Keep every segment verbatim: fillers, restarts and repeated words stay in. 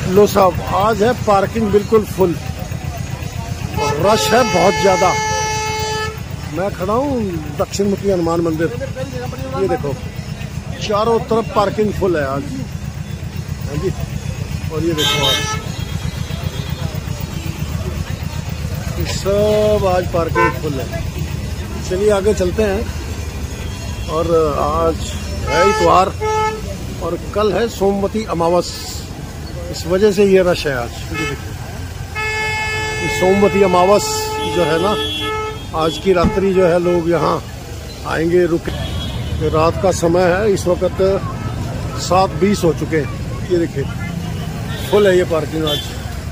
लो साहब, आज है पार्किंग बिल्कुल फुल और रश है बहुत ज्यादा। मैं खड़ा हूँ दक्षिण मुखी हनुमान मंदिर, ये देखो चारों तरफ पार्किंग फुल है आज। हाँ जी, और ये देखो आज सब आज पार्किंग फुल है। चलिए आगे चलते हैं। और आज है इतवार और कल है सोमवती अमावस, इस वजह से ये रश है आज। सोमवती अमावस जो है ना, आज की रात्रि जो है लोग यहाँ आएंगे, रुके। रात का समय है, इस वक्त सात बीस हो चुके हैं। ये देखिए फुल है ये पार्किंग आज।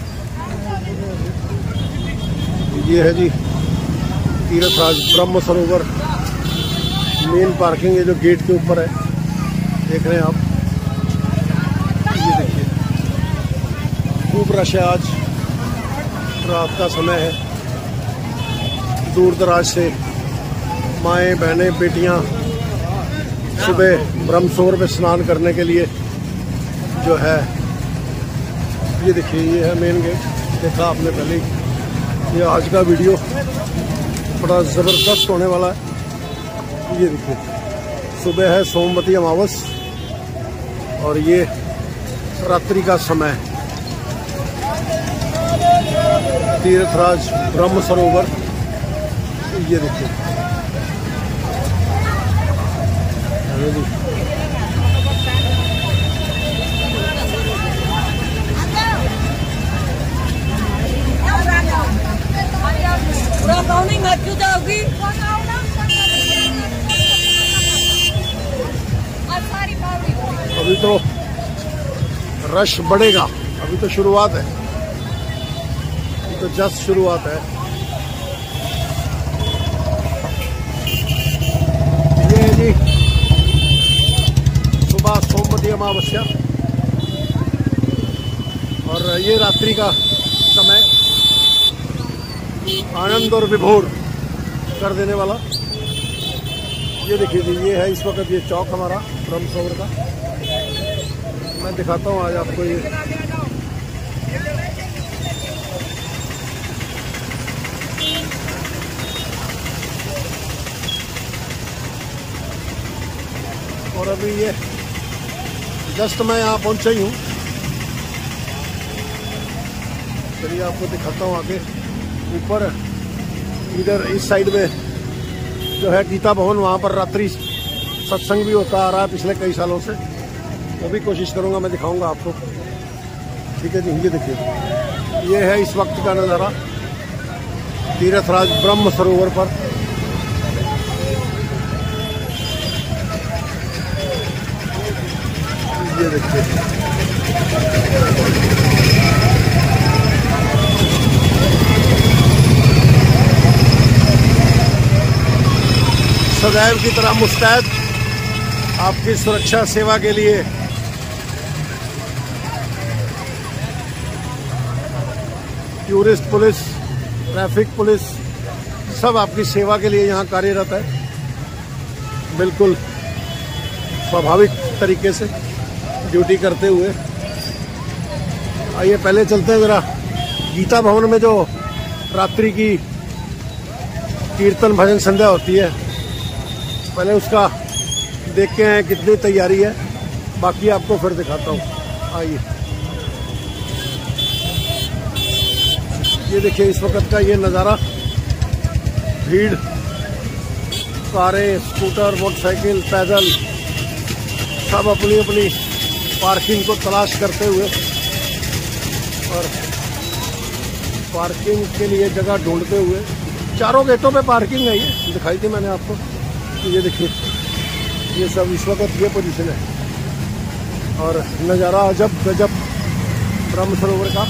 ये है जी तीर्थराज ब्रह्म सरोवर मेन पार्किंग है जो गेट के ऊपर है, देख रहे हैं आप। ये देखिए खूब रश है आज, रात का समय है। दूर दराज से माएँ बहनें बेटियां सुबह ब्रह्म सरोवर में स्नान करने के लिए जो है, ये देखिए ये है मेन गेट, देखा आपने पहले ही। ये आज का वीडियो बड़ा ज़बरदस्त होने वाला है। ये देखिए सुबह है सोमवती अमावस और ये रात्रि का समय, तीर्थराज ब्रह्म सरोवर। ये देखिए अभी तो रश बढ़ेगा, अभी तो शुरुआत है, अभी तो जस्ट शुरुआत है। ये है जी सुबह सोमवती अमावस्या और ये रात्रि का समय, आनंद और विभोर कर देने वाला। ये देखिए जी, ये है इस वक्त ये चौक हमारा ब्रह्म सरोवर का। मैं दिखाता हूँ आज आपको ये। और अभी ये जस्ट मैं यहाँ पहुँचा ही हूँ। चलिए आपको दिखाता हूँ आगे। ऊपर इधर इस साइड में जो है गीता भवन, वहाँ पर रात्रि सत्संग भी होता आ रहा है पिछले कई सालों से। वो भी कोशिश करूँगा, मैं दिखाऊंगा आपको। ठीक है जी, ये देखिए ये है इस वक्त का नज़ारा तीर्थराज ब्रह्म सरोवर पर। ये देखिए सदैव की तरह मुस्तैद आपकी सुरक्षा सेवा के लिए टूरिस्ट पुलिस, ट्रैफिक पुलिस सब आपकी सेवा के लिए यहाँ कार्यरत है, बिल्कुल स्वाभाविक तरीके से ड्यूटी करते हुए। आइए पहले चलते हैं ज़रा गीता भवन में, जो रात्रि की कीर्तन भजन संध्या होती है, पहले उसका देखते हैं कितनी तैयारी है, बाकी आपको फिर दिखाता हूँ। आइए ये देखिए इस वक्त का ये नज़ारा, भीड़, कारें, स्कूटर, मोटरसाइकिल, पैदल सब अपनी अपनी पार्किंग को तलाश करते हुए और पार्किंग के लिए जगह ढूंढते हुए। चारों गेटों पे पार्किंग है, ये दिखाई थी मैंने आपको। ये देखिए ये सब इस वक्त ये पोजीशन है और नज़ारा अजब गजब ब्रह्म सरोवर का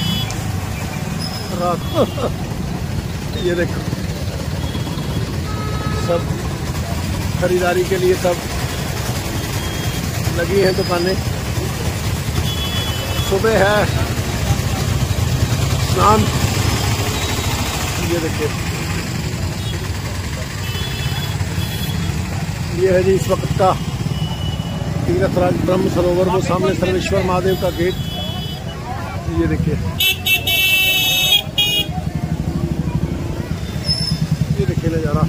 रात। ये देखो सब खरीदारी के लिए सब लगी हैं दुकानें। सुबह है स्नान। ये देखिए ये है जी इस वक्त का तीर्थराज ब्रह्म सरोवर, वो सामने सर्वेश्वर महादेव का गेट। ये देखिए, ये देखिए नजारा।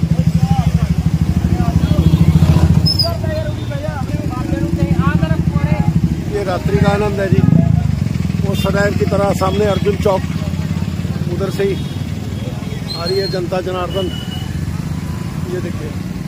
ये रात्रि का आनंद है जी। वो सदैव की तरह सामने अर्जुन चौक, उधर से ही आ रही है जनता जनार्दन। ये देखिए,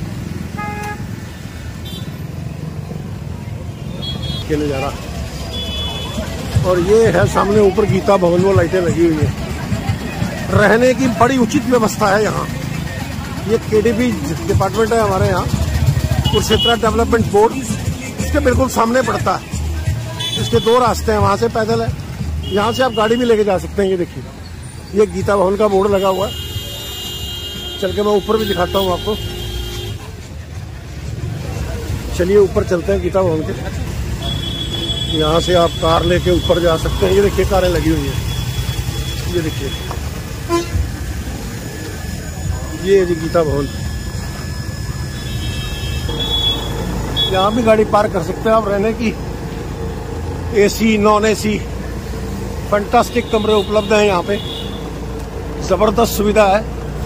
ये नजारा। और ये है सामने ऊपर गीता भवन, वो लाइटें लगी हुई है। रहने की बड़ी उचित व्यवस्था है यहाँ। ये केडीबी डिपार्टमेंट है हमारे यहाँ, कुरुक्षेत्र डेवलपमेंट बोर्ड, इसके बिल्कुल सामने पड़ता है। इसके दो रास्ते हैं, वहां से पैदल है, यहाँ से आप गाड़ी भी लेके जा सकते हैं। ये देखिए, ये गीता भवन का बोर्ड लगा हुआ है। चल के मैं ऊपर भी दिखाता हूँ आपको। चलिए ऊपर चलते हैं गीता भवन के। यहाँ से आप कार लेके ऊपर जा सकते हैं। ये देखिए, कारें लगी हुई हैं। ये देखिए, ये है जी गीता भवन। यहाँ भी गाड़ी पार्क कर सकते हैं आप। रहने की एसी, नॉन एसी, फैंटास्टिक कमरे उपलब्ध हैं यहाँ पे। जबरदस्त सुविधा है।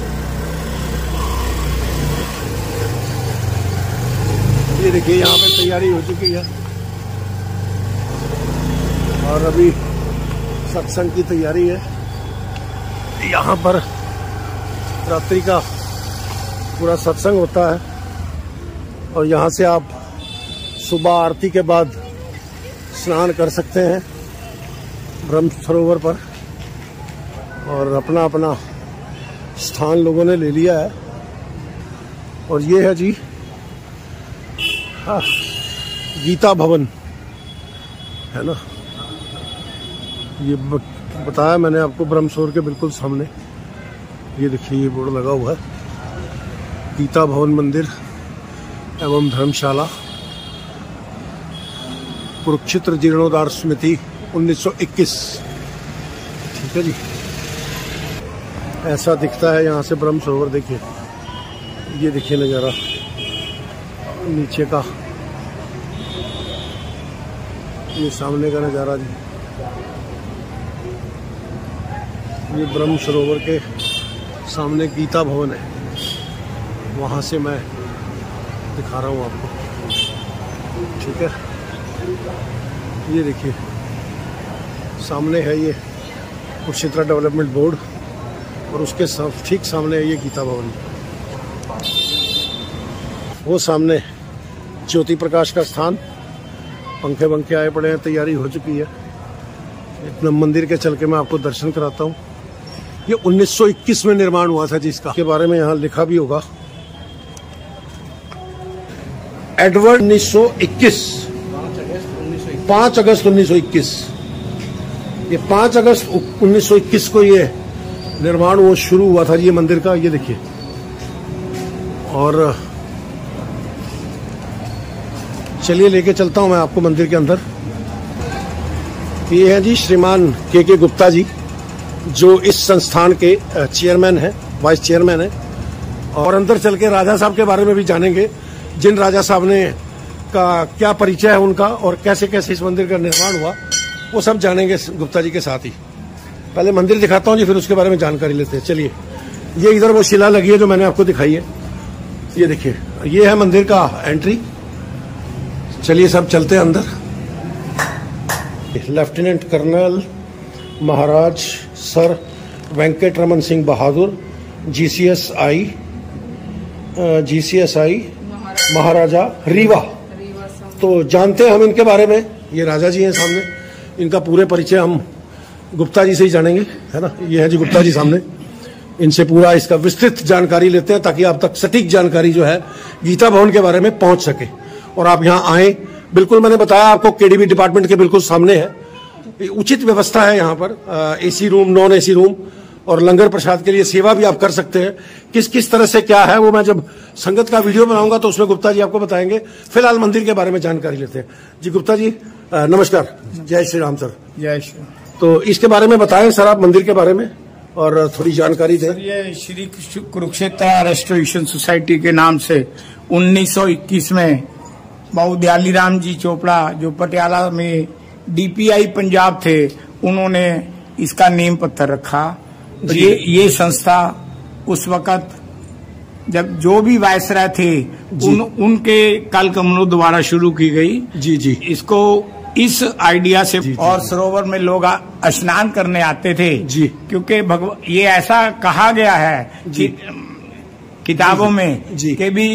ये देखिए, यहाँ पे तैयारी हो चुकी है और अभी सत्संग की तैयारी है। यहाँ पर रात्रि का पूरा सत्संग होता है और यहाँ से आप सुबह आरती के बाद स्नान कर सकते हैं ब्रह्म सरोवर पर। और अपना अपना स्थान लोगों ने ले लिया है। और ये है जी हाँ, गीता भवन है ना। ये बताया मैंने आपको, ब्रह्म सरोवर के बिल्कुल सामने। ये देखिए, ये बोर्ड लगा हुआ है, गीता भवन मंदिर एवं धर्मशाला, कुरुक्षेत्र जीर्णोद्धार समिति उन्नीस सौ इक्कीस। ठीक है जी, ऐसा दिखता है यहाँ से ब्रह्म सरोवर। देखिए, ये देखिए नज़ारा नीचे का, ये सामने का नज़ारा जी। ये ब्रह्म सरोवर के सामने गीता भवन है, वहाँ से मैं दिखा रहा हूँ आपको। ठीक है, ये देखिए सामने है ये कुरुक्षेत्र डेवलपमेंट बोर्ड और उसके ठीक सामने है ये गीता भवन। वो सामने ज्योति प्रकाश का स्थान, पंखे पंखे आए पड़े हैं, तैयारी हो चुकी है। इतना मंदिर के चल के मैं आपको दर्शन कराता हूँ। ये उन्नीस सौ इक्कीस में निर्माण हुआ था जिसका के बारे में यहाँ लिखा भी होगा। एडवर्ड उन्नीस सौ इक्कीस, पाँच अगस्त उन्नीस सौ इक्कीस। ये पाँच अगस्त उन्नीस सौ इक्कीस को ये निर्माण वो शुरू हुआ था ये मंदिर का। ये देखिए, और चलिए लेके चलता हूं मैं आपको मंदिर के अंदर। ये है जी श्रीमान के के गुप्ता जी, जो इस संस्थान के चेयरमैन हैं, वाइस चेयरमैन हैं। और अंदर चल के राजा साहब के बारे में भी जानेंगे, जिन राजा साहब ने का क्या परिचय है उनका और कैसे कैसे इस मंदिर का निर्माण हुआ, वो सब जानेंगे गुप्ता जी के साथ ही। पहले मंदिर दिखाता हूँ जी, फिर उसके बारे में जानकारी लेते हैं। चलिए, ये इधर वो शिला लगी है जो मैंने आपको दिखाई है। ये देखिए, ये है मंदिर का एंट्री। चलिए सब चलते हैं अंदर। Lieutenant colonel Maharaj sir Venkat Raman Singh Bahadur, GCS I GCS I Maharaja Rewa. तो जानते हैं हम इनके बारे में। ये राजा जी हैं सामने, इनका पूरे परिचय हम गुप्ता जी से ही जानेंगे, है ना। ये है जी गुप्ता जी सामने, इनसे पूरा इसका विस्तृत जानकारी लेते हैं ताकि आप तक सटीक जानकारी जो है गीता भवन के बारे में पहुंच सके और आप यहाँ आए। बिल्कुल मैंने बताया आपको, केडीबी डिपार्टमेंट के बिल्कुल सामने है। उचित व्यवस्था है यहाँ पर, AC room, non AC room और लंगर प्रसाद के लिए सेवा भी आप कर सकते हैं। किस किस तरह से क्या है वो मैं जब संगत का वीडियो बनाऊंगा तो उसमें गुप्ता जी आपको बताएंगे। फिलहाल मंदिर के बारे में जानकारी लेते हैं। जी गुप्ता जी नमस्कार। जय श्री राम सर। जय श्री। तो इसके बारे में बताएं सर आप, मंदिर के बारे में और थोड़ी जानकारी दें। ये श्री कुरुक्षेत्र रेस्टोरेशन सोसाइटी के नाम से उन्नीस सौ इक्कीस में बाबू दयाली राम जी चोपड़ा, जो पटियाला में डीपीआई पंजाब थे, उन्होंने इसका नींव पत्थर रखा। तो ये ये संस्था उस वक्त जब जो भी वायसराय थे उन, उनके कल कमलों द्वारा शुरू की गई। जी जी इसको इस आइडिया से जी, जी, और सरोवर में लोग स्नान करने आते थे जी, क्योंकि भगवान ये ऐसा कहा गया है कि किताबों जी, में जी, कि भी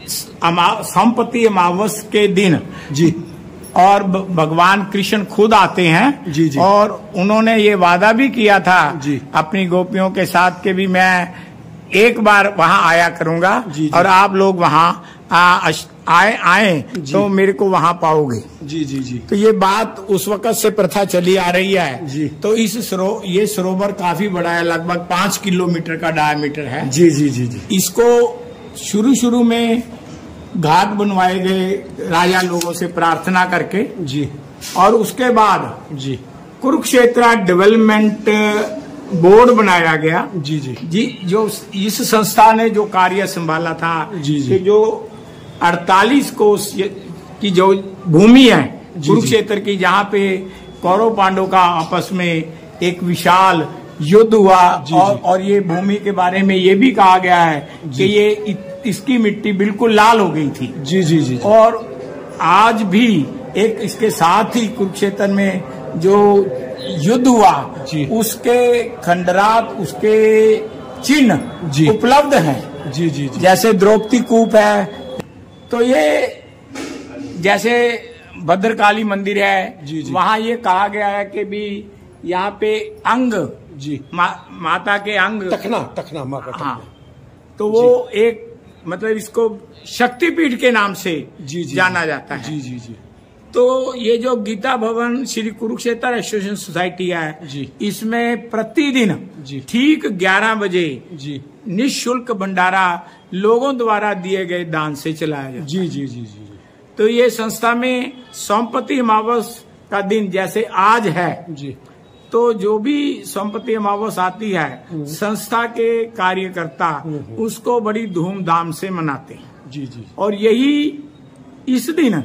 संपत्ति अमावस के दिन जी और भगवान कृष्ण खुद आते हैं। जी, जी, और उन्होंने ये वादा भी किया था जी, अपनी गोपियों के साथ कि भी मैं एक बार वहां आया करूंगा जी, जी, और आप लोग वहां आ, आए आए तो मेरे को वहां पाओगे। जी जी जी तो ये बात उस वक्त से प्रथा चली आ रही है जी। तो इस सरो ये सरोवर काफी बड़ा है, लगभग पांच किलोमीटर का डायमीटर है। जी जी जी जी इसको शुरू शुरू में घाट बनवाए गए राजा लोगों से प्रार्थना करके जी और उसके बाद जी कुरुक्षेत्र डेवलपमेंट बोर्ड बनाया गया। जी जी जी जो इस संस्था ने जो कार्य संभाला था जी, जी। कि जो अड़तालीस कोस की जो भूमि है कुरुक्षेत्र की, जहाँ पे कौरव पांडव का आपस में एक विशाल युद्ध हुआ। जी, और, जी। और ये भूमि के बारे में ये भी कहा गया है कि ये इत, इसकी मिट्टी बिल्कुल लाल हो गई थी। जी जी जी और आज भी एक इसके साथ ही कुरुक्षेत्र में जो युद्ध हुआ जी। उसके खंडरात, उसके चिन्ह उपलब्ध हैं। जी जी जी जैसे द्रौपदी कूप है, तो ये जैसे भद्रकाली मंदिर है, जी, जी। वहाँ ये कहा गया है कि भी यहाँ पे अंग जी मा, माता के अंग टखना टखना माँ का हाँ, तो वो एक मतलब इसको शक्तिपीठ के नाम से जी, जी, जाना जाता है। जी जी जी तो ये जो गीता भवन श्री कुरुक्षेत्र एसोसिएशन सोसाइटी है जी। इसमें प्रतिदिन जी। ठीक ग्यारह बजे जी निःशुल्क भंडारा लोगों द्वारा दिए गए दान से चलाया जाता है। जी जी जी जी तो ये संस्था में संपत्ति अमावस का दिन जैसे आज है, जी तो जो भी संपत्ति अमावस आती है संस्था के कार्यकर्ता उसको बड़ी धूमधाम से मनाते हैं। जी जी और यही इस दिन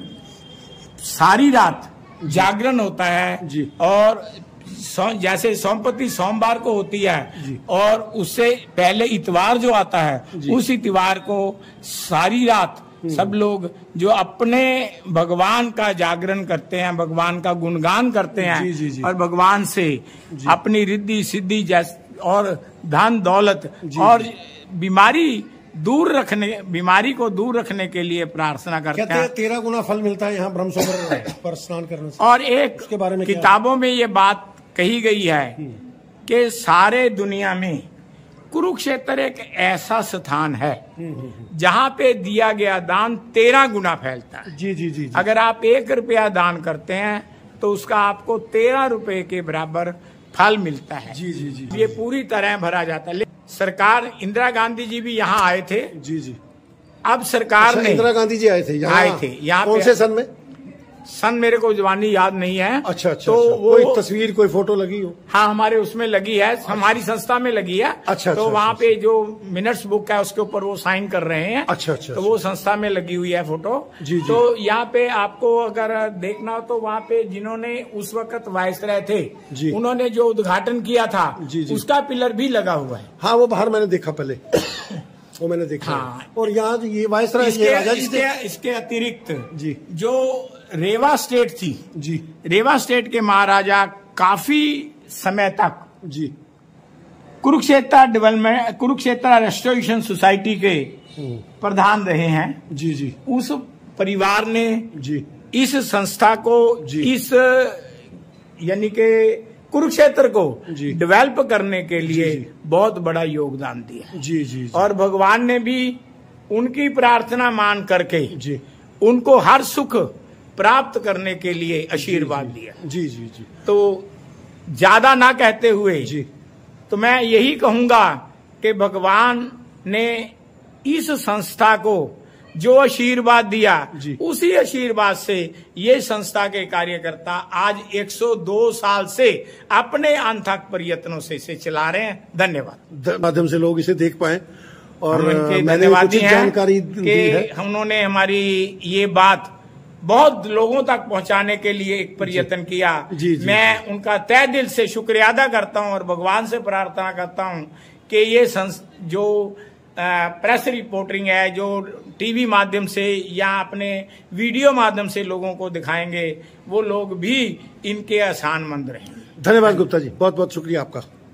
सारी रात जागरण होता है जी। और जैसे संपत्ति सोमवार को होती है जी। और उससे पहले इतवार जो आता है जी। उस इतवार को सारी रात सब लोग जो अपने भगवान का जागरण करते हैं, भगवान का गुणगान करते हैं जी, जी, जी। और भगवान से अपनी रिद्धि सिद्धि जैस और धन दौलत जी, और जी। बीमारी दूर रखने बीमारी को दूर रखने के लिए प्रार्थना करते कहते हैं हैं। तेरह गुना फल मिलता है यहाँ ब्रह्म सरोवर पर स्नान करने से। और एक उसके बारे में क्या? किताबों में ये बात कही गई है कि सारे दुनिया में कुरुक्षेत्र एक ऐसा स्थान है जहाँ पे दिया गया दान तेरह गुना फैलता है। जी जी जी जी अगर आप एक रुपया दान करते हैं तो उसका आपको तेरह रुपए के बराबर फल मिलता है। जी जी जी ये पूरी तरह भरा जाता है। सरकार इंदिरा गांधी जी भी यहाँ आए थे। जी जी अब सरकार अच्छा, ने इंदिरा गांधी जी आए थे यहाँ आए थे यहाँ कौन पे- से सन में? सन मेरे को जवानी याद नहीं है। अच्छा अच्छा, तो अच्छा। वो कोई तस्वीर कोई फोटो लगी हो? हाँ हमारे उसमें लगी है, हमारी संस्था में लगी है। अच्छा, तो अच्छा, वहाँ अच्छा, पे जो मिनट्स बुक है उसके ऊपर वो साइन कर रहे हैं। अच्छा अच्छा तो वो संस्था में लगी हुई है फोटो। जी, जी। तो यहाँ पे आपको अगर देखना हो तो वहाँ पे जिन्होंने उस वक्त वायसराय थे जी। उन्होंने जो उद्घाटन किया था जी, जी। उसका पिलर भी लगा हुआ है। हाँ वो बाहर मैंने देखा पहले वो मैंने देखा हाँ। है। और यहाँ जो ये वायसराय इसके, ये राजा जी थे। इसके, इसके अतिरिक्त जी जो रेवा स्टेट थी, जी रेवा स्टेट के महाराजा काफी समय तक जी Kurukshetra development Kurukshetra restoration society के हम्म, प्रधान रहे हैं। जी जी उस परिवार ने जी इस संस्था को जी। इस यानी के कुरुक्षेत्र को जी। डेवलप करने के लिए जी, जी। बहुत बड़ा योगदान दिया। जी जी जी और भगवान ने भी उनकी प्रार्थना मान करके जी उनको हर सुख प्राप्त करने के लिए आशीर्वाद दिया। जी जी जी तो ज्यादा ना कहते हुए जी तो मैं यही कहूंगा कि भगवान ने इस संस्था को जो आशीर्वाद दिया जी। उसी आशीर्वाद से ये संस्था के कार्यकर्ता आज एक सौ दो साल से अपने अनथक प्रयत्नों से इसे चला रहे हैं। धन्यवाद। द- माध्यम से लोग इसे देख पाए और हम इनके मैंने धन्यवादी उचित हैं जानकारी दी है। कि उन्होंने हमारी ये बात बहुत लोगों तक पहुंचाने के लिए एक प्रयत्न किया। जी, जी, मैं जी. उनका तहे दिल से शुक्रिया अदा करता हूं और भगवान से प्रार्थना करता हूं कि ये संस, जो प्रेस रिपोर्टिंग है, जो टीवी माध्यम से या अपने वीडियो माध्यम से लोगों को दिखाएंगे, वो लोग भी इनके एहसानमंद रहेंगे। धन्यवाद गुप्ता जी, बहुत बहुत शुक्रिया आपका।